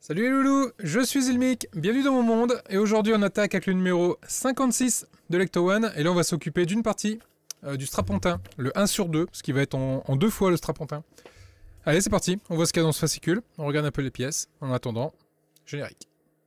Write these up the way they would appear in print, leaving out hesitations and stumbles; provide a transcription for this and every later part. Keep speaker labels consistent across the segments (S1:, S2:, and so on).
S1: Salut les loulous, je suis Ilmic, bienvenue dans mon monde, et aujourd'hui on attaque avec le numéro 56 de Lecto One, et là on va s'occuper d'une partie du strapontin, le 1 sur 2, ce qui va être en deux fois le strapontin. Allez c'est parti, on voit ce qu'il y a dans ce fascicule, on regarde un peu les pièces, en attendant, générique.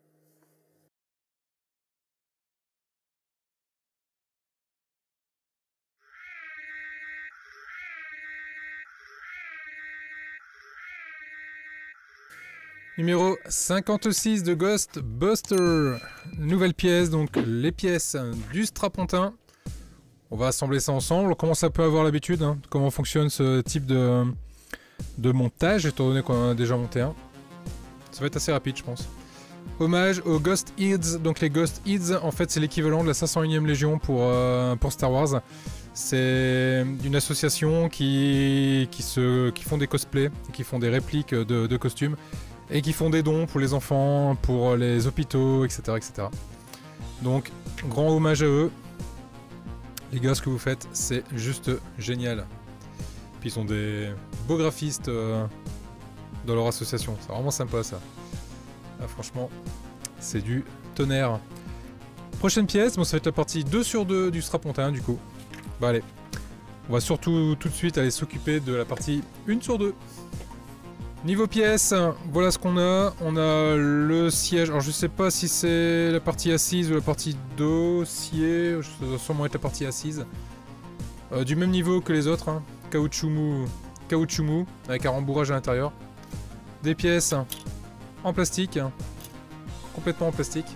S1: Numéro 56 de Ghostbuster. Nouvelle pièce, donc les pièces du strapontin. On va assembler ça ensemble. On commence un peu à avoir l'habitude, hein, de comment fonctionne ce type de montage, étant donné qu'on en a déjà monté un. Ça va être assez rapide, je pense. Hommage aux Ghost Heads. Donc les Ghost Heads, en fait, c'est l'équivalent de la 501e Légion pour Star Wars. C'est une association qui font des cosplays, qui font des répliques de costumes. Et qui font des dons pour les enfants, pour les hôpitaux, etc. etc. Donc, grand hommage à eux. Les gars, ce que vous faites, c'est juste génial. Puis ils sont des beaux graphistes dans leur association. C'est vraiment sympa ça. Ah, franchement, c'est du tonnerre. Prochaine pièce, bon, ça va être la partie 2 sur 2 du strapontin du coup. Bah allez, on va surtout tout de suite aller s'occuper de la partie 1 sur 2. Niveau pièces, voilà ce qu'on a. On a le siège. Alors je sais pas si c'est la partie assise ou la partie dossier. Ça doit sûrement être la partie assise. Du même niveau que les autres. Hein. Caoutchouc mou, avec un rembourrage à l'intérieur. Des pièces en plastique. Complètement en plastique.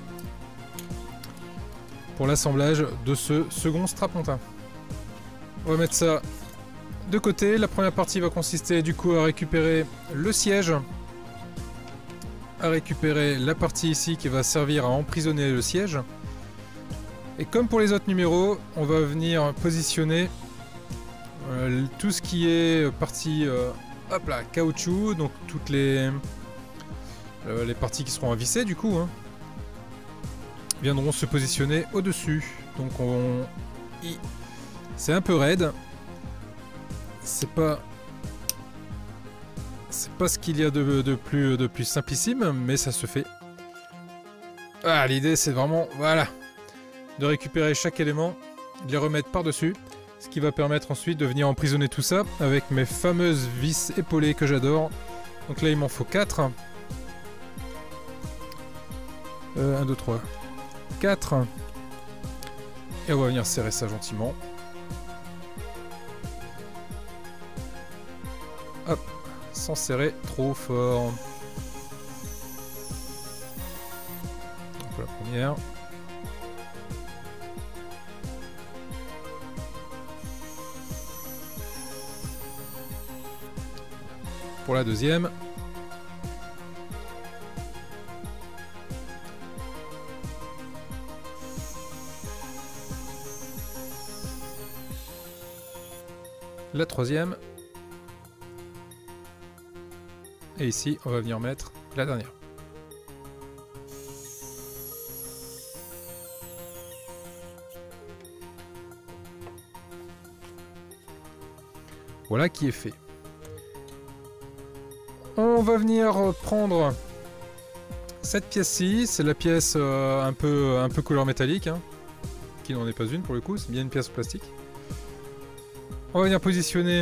S1: Pour l'assemblage de ce second strapontin. On va mettre ça de côté. La première partie va consister du coup à récupérer le siège, à récupérer la partie ici qui va servir à emprisonner le siège, et comme pour les autres numéros on va venir positionner tout ce qui est partie hop là, caoutchouc, donc toutes les parties qui seront à visser du coup hein, viendront se positionner au dessus, donc c'est un peu raide. C'est pas ce qu'il y a de plus simplissime, mais ça se fait. Ah, l'idée c'est vraiment, voilà, de récupérer chaque élément, de les remettre par-dessus, ce qui va permettre ensuite de venir emprisonner tout ça avec mes fameuses vis épaulées que j'adore. Donc là il m'en faut 4. 1, 2, 3, 4. Et on va venir serrer ça gentiment. Hop, sans serrer trop fort. Donc la première. Pour la deuxième. La troisième. Et ici, on va venir mettre la dernière. Voilà qui est fait. On va venir prendre cette pièce-ci. C'est la pièce un peu couleur métallique, hein, qui n'en est pas une pour le coup. C'est bien une pièce plastique. On va venir positionner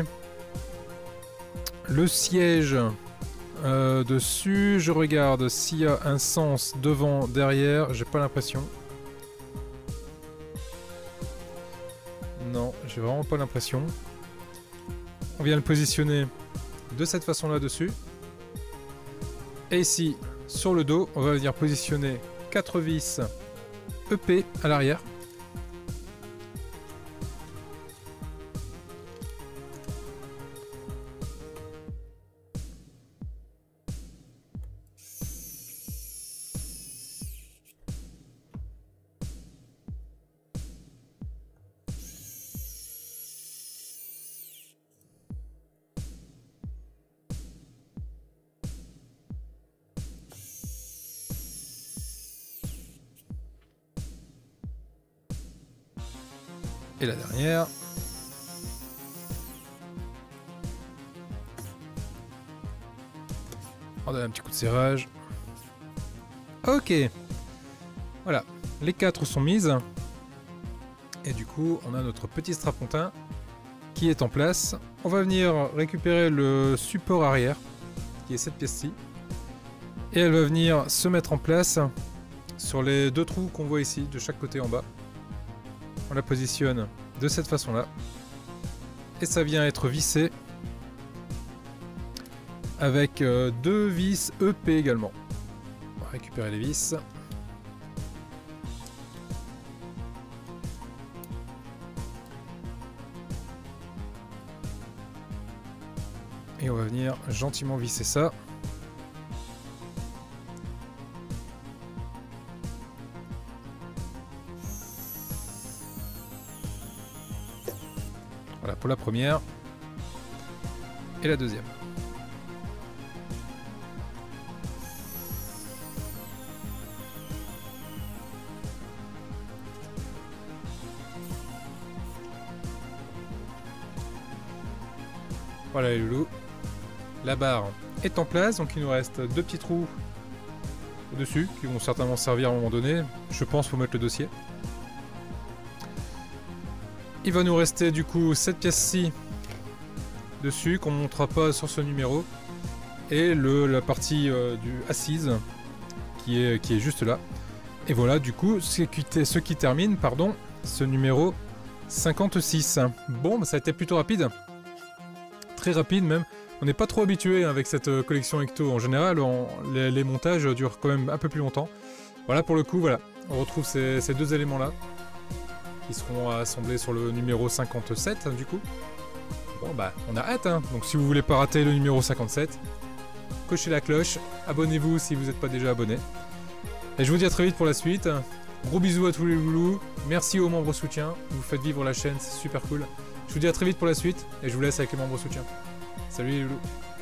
S1: le siège dessus. Je regarde s'il y a un sens devant, derrière. J'ai pas l'impression. Non, j'ai vraiment pas l'impression. On vient le positionner de cette façon-là dessus. Et ici, sur le dos, on va venir positionner 4 vis EP à l'arrière. Et la dernière. On donne un petit coup de serrage. Ok. Voilà, les 4 sont mises. Et du coup, on a notre petit strapontin qui est en place. On va venir récupérer le support arrière, qui est cette pièce-ci. Et elle va venir se mettre en place sur les 2 trous qu'on voit ici, de chaque côté en bas. On la positionne de cette façon-là. Et ça vient être vissé avec 2 vis EP également. On va récupérer les vis. Et on va venir gentiment visser ça. Voilà pour la première. Et la deuxième. Voilà les loulous. La barre est en place, donc il nous reste 2 petits trous au-dessus qui vont certainement servir à un moment donné. Je pense pour mettre le dossier. Il va nous rester du coup cette pièce-ci dessus qu'on ne montrera pas sur ce numéro. Et la partie assise qui est juste là. Et voilà du coup ce qui termine ce numéro 56. Bon, ça a été plutôt rapide. Très rapide même. On n'est pas trop habitué avec cette collection Ecto. En général, les montages durent quand même un peu plus longtemps. Voilà, pour le coup, voilà. On retrouve ces 2 éléments-là qui seront assemblés sur le numéro 57, du coup. Bon, bah, on a hâte, hein. Donc, si vous voulez pas rater le numéro 57, cochez la cloche, abonnez-vous si vous n'êtes pas déjà abonné. Et je vous dis à très vite pour la suite. Gros bisous à tous les loulous. Merci aux membres soutiens. Vous faites vivre la chaîne, c'est super cool. Je vous dis à très vite pour la suite et je vous laisse avec les membres soutiens. Salut les loulous.